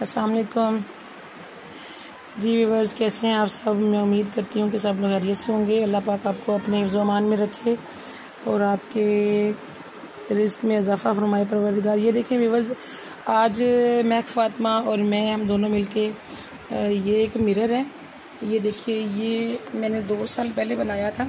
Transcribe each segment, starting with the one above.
अस्सलाम वालेकुम जी व्यूअर्स, कैसे हैं आप सब। मैं उम्मीद करती हूँ कि सब लोग खैरियत से होंगे। अल्लाह पाक आपको अपने हिफ्ज़ व अमान में रखे और आपके रिज़्क़ में इजाफ़ा फरमाए परवरदिगार। ये देखें व्यूअर्स, आज महक फ़ातिमा और मैं हम दोनों मिलके ये एक मिरर है, ये देखिए, ये मैंने 2 साल पहले बनाया था।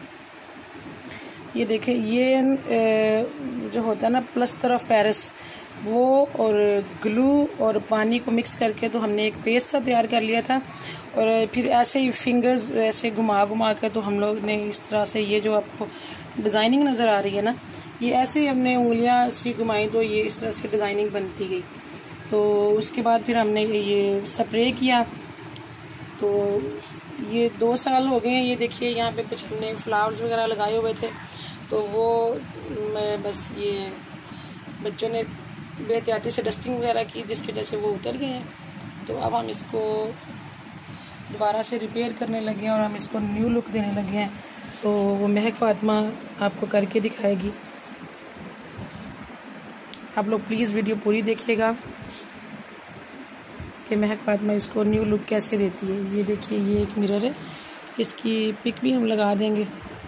ये देखें, ये जो होता है ना प्लास्टर ऑफ पेरिस, वो और ग्लू और पानी को मिक्स करके तो हमने एक पेस्ट सा तैयार कर लिया था। और फिर ऐसे ही फिंगर्स ऐसे घुमा घुमा कर तो हम लोग ने इस तरह से, ये जो आपको डिज़ाइनिंग नज़र आ रही है ना, ये ऐसे ही हमने उंगलियां सी घुमाई तो ये इस तरह से डिज़ाइनिंग बनती गई। तो उसके बाद फिर हमने ये स्प्रे किया। तो ये 2 साल हो गए हैं। ये देखिए, यहाँ पे कुछ हमने फ्लावर्स वगैरह लगाए हुए थे, तो वो बस ये बच्चों ने बेहतियाती से डस्टिंग वगैरह की, जिसकी वजह से वो उतर गए हैं। तो अब हम इसको दोबारा से रिपेयर करने लगे हैं और हम इसको न्यू लुक देने लगे हैं। तो वो महक फ़ातिमा आपको करके दिखाएगी। आप लोग प्लीज़ वीडियो पूरी देखिएगा कि महक फ़ातिमा इसको न्यू लुक कैसे देती है। ये देखिए, ये एक मिरर है, इसकी पिक भी हम लगा देंगे।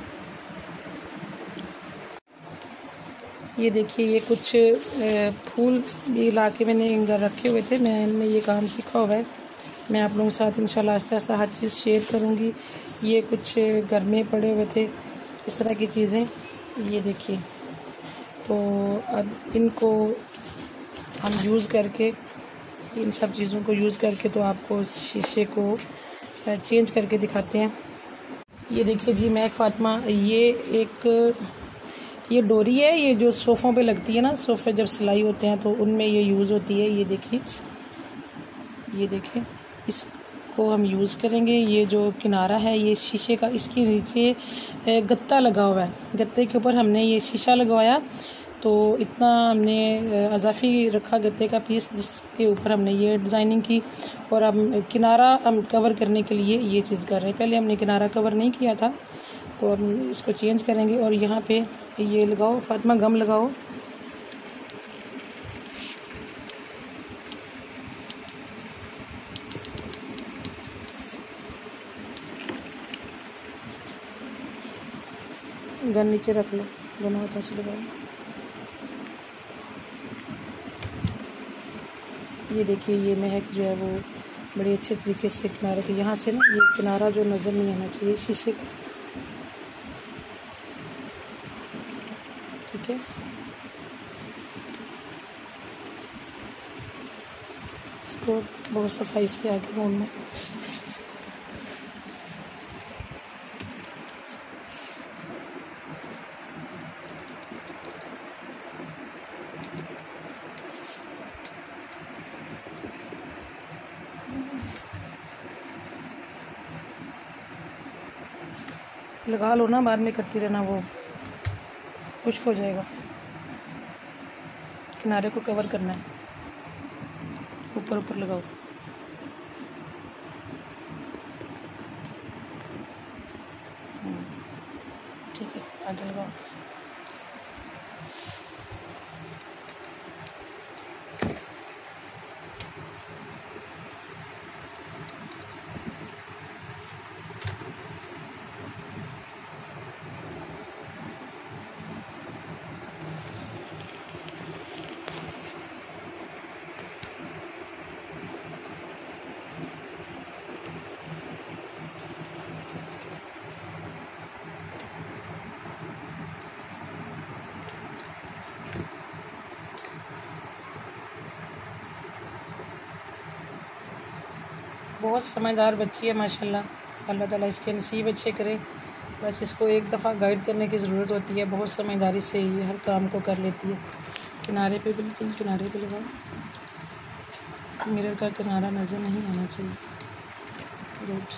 ये देखिए, ये कुछ फूल भी ला के मैंने अंदर रखे हुए थे। मैंने ये काम सीखा हुआ है। मैं आप लोगों के साथ इंशाल्लाह आहिस्ता आहिस्ता हर चीज़ शेयर करूँगी। ये कुछ घर में पड़े हुए थे, इस तरह की चीज़ें। ये देखिए, तो अब इनको हम यूज़ करके, इन सब चीज़ों को यूज़ करके तो आपको इस शीशे को चेंज करके दिखाते हैं। ये देखिए जी महक फ़ातिमा, ये डोरी है, ये जो सोफ़ों पे लगती है ना, सोफ़े जब सिलाई होते हैं तो उनमें ये यूज़ होती है। ये देखिए, ये देखिए, इसको हम यूज़ करेंगे। ये जो किनारा है ये शीशे का, इसके नीचे गत्ता लगा हुआ है। गत्ते के ऊपर हमने ये शीशा लगवाया, तो इतना हमने अजाफी रखा गत्ते का पीस, जिसके ऊपर हमने ये डिज़ाइनिंग की। और अब किनारा हम कवर करने के लिए ये चीज़ कर रहे हैं। पहले हमने किनारा कवर नहीं किया था, तो अब इसको चेंज करेंगे। और यहाँ पे ये लगाओ फ़ातिमा, गम लगाओ। गन नीचे रख लो, दोनों हाथों से लगाओ। ये देखिए, ये महक जो है वो बड़े अच्छे तरीके से किनारे के, यहाँ से ना ये किनारा जो नज़र नहीं आना चाहिए शीशे का, ठीक है। इसको बहुत सफाई से आगे मोड़ना। लगा लो ना, बाद में करती रहना, वो खुश्क हो जाएगा। किनारे को कवर करना है, ऊपर ऊपर लगाओ। ठीक है, आगे लगाओ। बहुत समझदार बच्ची है माशाल्लाह, अल्लाह ताला इसके नसीब अच्छे करे। बस इसको एक दफ़ा गाइड करने की ज़रूरत होती है। बहुत समझदारी से ये हर काम को कर लेती है। किनारे पे, बिल्कुल किनारे पे लगाओ। मिरर का किनारा नज़र नहीं आना चाहिए। गुड।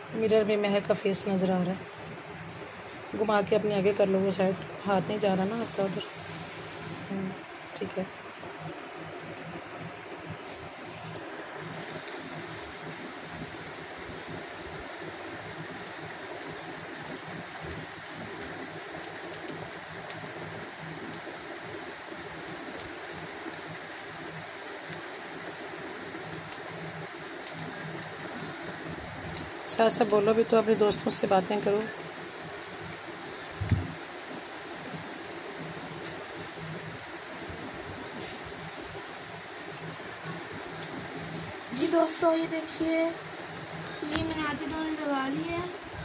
मिरर में महक का फेस नज़र आ रहा है। घुमा के अपने आगे कर लो, वो साइड हाथ नहीं जा रहा ना आपका उधर। ठीक है। साथ साथ बोलो भी तो, अपने दोस्तों से बातें करो। जी दोस्तों, ये देखिए, ये मैंने आधी डोरी लगा ली है।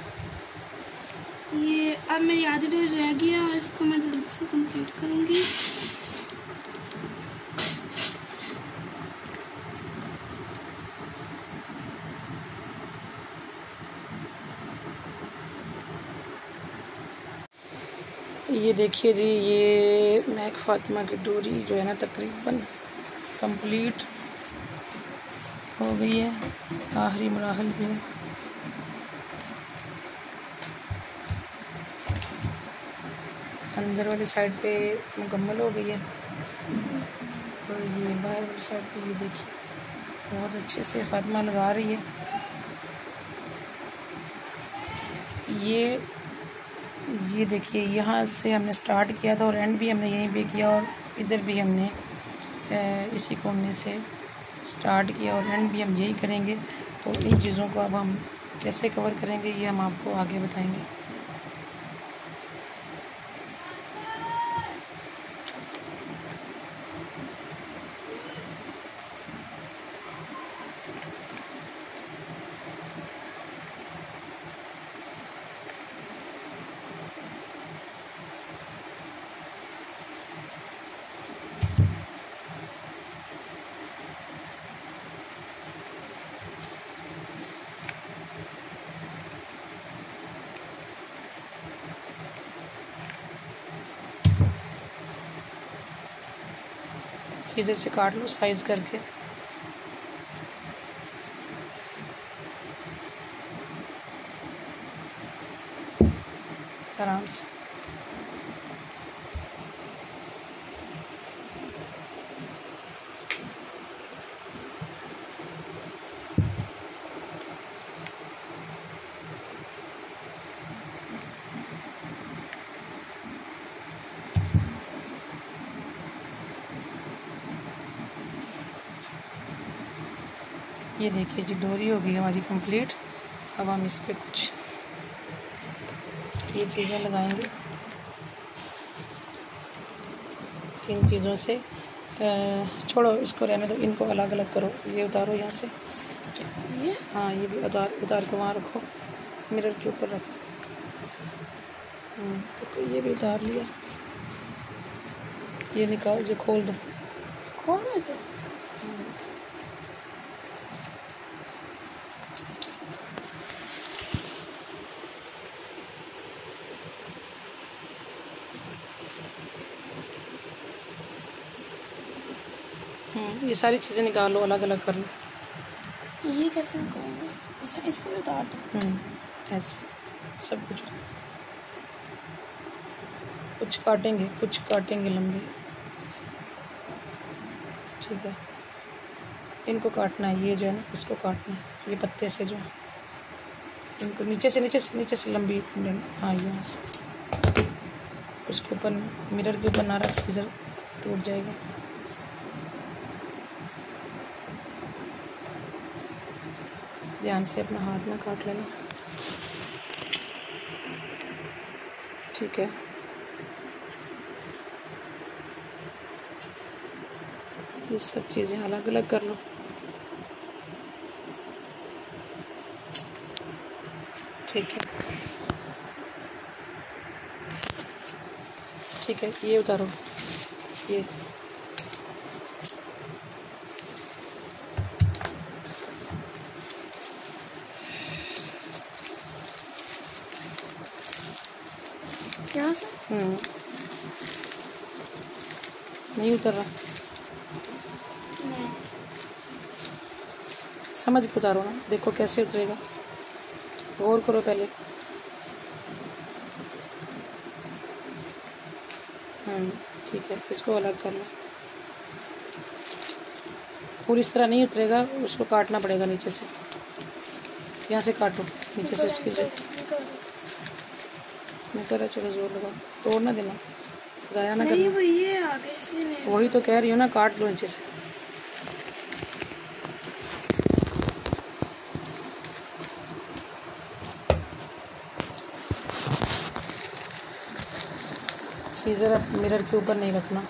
ये अब मेरी आधी डोरी रह गई है और इसको मैं जल्दी से कंप्लीट करूँगी। ये देखिए जी, ये महक फातिमा की डोरी जो है ना तकरीबन कंप्लीट हो गई है। आखिरी मराहल पे अंदर वाली साइड पे मुकम्मल हो गई है और ये बाहर वाली साइड पे ये देखिए बहुत अच्छे से फातिमा लगा रही है। ये देखिए, यहाँ से हमने स्टार्ट किया था और एंड भी हमने यहीं पे किया और इधर भी हमने इसी कोने से स्टार्ट किया और एंड भी हम यही करेंगे। तो इन चीज़ों को अब हम कैसे कवर करेंगे ये हम आपको आगे बताएंगे। सीजर से काट लो साइज करके। आराम से। ये देखिए जी, डोरी हो गई हमारी कंप्लीट। अब हम इस पे कुछ ये चीज़ें लगाएंगे। इन चीज़ों से छोड़ो, इसको रहने दो, इनको अलग अलग करो। ये उतारो यहाँ से, ये हाँ, ये भी उतार के वहाँ रखो, मिरर के ऊपर रखो। तो ये भी उतार लिया, ये निकाल, जो खोल दो, खोलने से ये सारी चीज़ें निकालो, अलग अलग कर लो। ये कैसे निकालेंगे? अच्छा, इसको भी उतार दो। ऐसे सब कुछ काटेंगे लंबे। ठीक है, इनको काटना है, ये जो है ना इसको काटना है, ये पत्ते से जो है इनको नीचे से लंबी। हाँ, यहाँ से उसके ऊपर, मिरर के ऊपर ना रख, सीजर टूट जाएगा। ध्यान से अपना हाथ ना काट लेना। ठीक है, ये सब चीज़ें अलग अलग कर लो। ठीक है, ये उतारो, ये यहाँ से नहीं उतर रहा, नहीं। समझ के उतारो ना, देखो कैसे उतरेगा। गौर करो पहले। ठीक है, इसको अलग कर लो। पूरी इस तरह नहीं उतरेगा, उसको काटना पड़ेगा नीचे से। यहाँ से काटो नीचे से उसकी जो निकल है। चलो जोर लगाओ, तोड़ ना देना, ज़ाया ना करना। ये आगे इसलिए वही तो कह रही हूँ ना, काट लो नीचे से। सीजर अब मिरर के ऊपर नहीं रखना।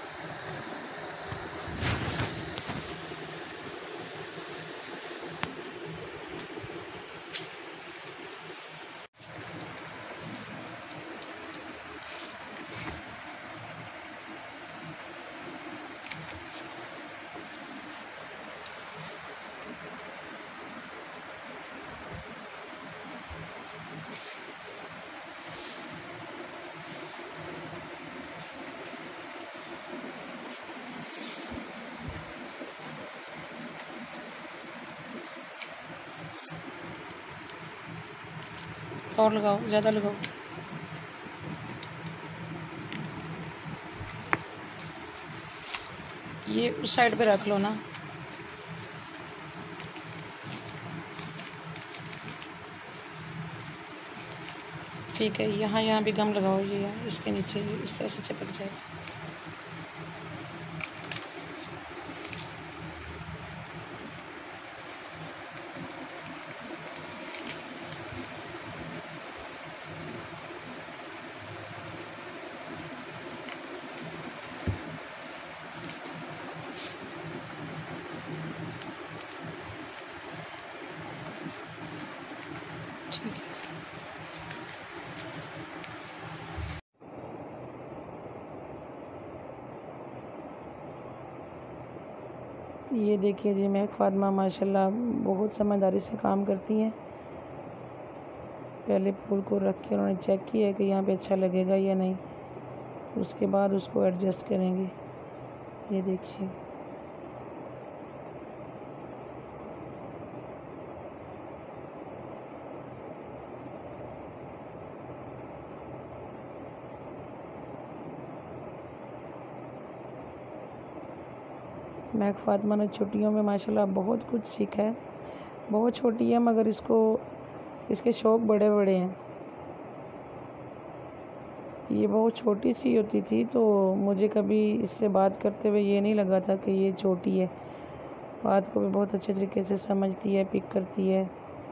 और लगाओ, ज़्यादा लगाओ। ये उस साइड पे रख लो ना। ठीक है, यहाँ भी गम लगाओ। ये इसके नीचे इस तरह से चिपक जाए। ये देखिए जी, महक फातिमा माशाल्लाह बहुत समझदारी से काम करती हैं। पहले फूल को रख के उन्होंने चेक किया है कि यहाँ पे अच्छा लगेगा या नहीं, उसके बाद उसको एडजस्ट करेंगे। ये देखिए, महक फातिमा ने छुट्टियों में माशाल्लाह बहुत कुछ सीखा है। बहुत छोटी है मगर इसके शौक़ बड़े बड़े हैं। ये बहुत छोटी सी होती थी तो मुझे कभी इससे बात करते हुए ये नहीं लगा था कि ये छोटी है। बात को भी बहुत अच्छे तरीके से समझती है, पिक करती है।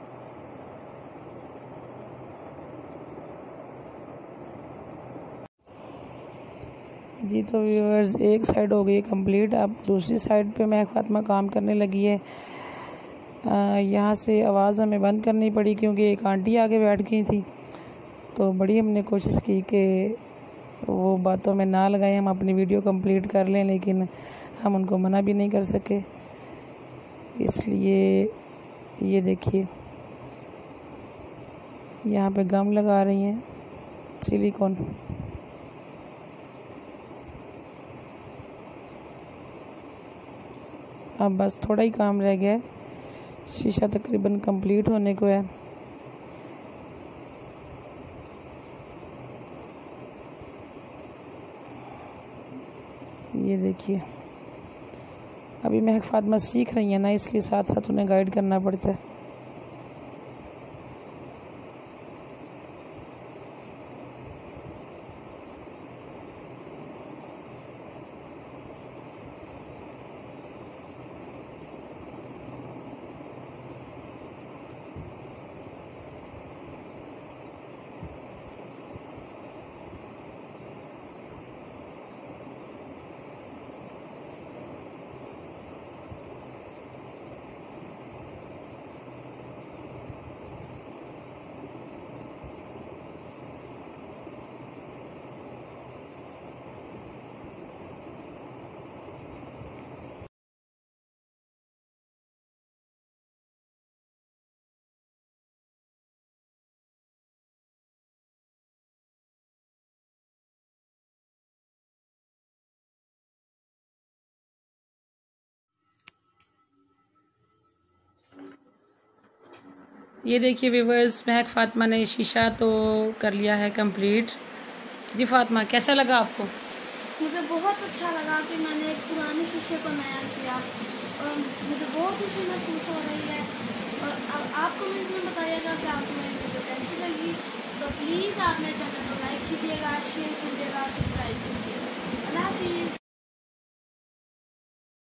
जी तो व्यूअर्स, एक साइड हो गई है कंप्लीट। अब दूसरी साइड पे महक फातिमा काम करने लगी है। यहाँ से आवाज़ हमें बंद करनी पड़ी क्योंकि एक आंटी आगे बैठ गई थी। तो बड़ी हमने कोशिश की कि वो बातों में ना लगाएं, हम अपनी वीडियो कंप्लीट कर लें, लेकिन हम उनको मना भी नहीं कर सके। इसलिए ये देखिए, यहाँ पे गम लगा रही हैं सिलिकॉन। अब बस थोड़ा ही काम रह गया है, शीशा तकरीबन कंप्लीट होने को है। ये देखिए, अभी महक फातिमा सीख रही है ना, इसलिए साथ साथ उन्हें गाइड करना पड़ता है। ये देखिए व्यूवर्स, महक फातिमा ने शीशा तो कर लिया है कंप्लीट। जी फातिमा, कैसा लगा आपको? मुझे बहुत अच्छा लगा कि मैंने एक पुराने शीशे को नया किया और मुझे बहुत खुशी महसूस हो रही है। और अब आप कमेंट में बताइएगा कि आपको मेरी वीडियो कैसी लगी। तो प्लीज़ आप मेरे चैनल को लाइक कीजिएगा, शेयर कीजिएगा, सब्सक्राइब कीजिएगा। अल्लाह हाफिज़।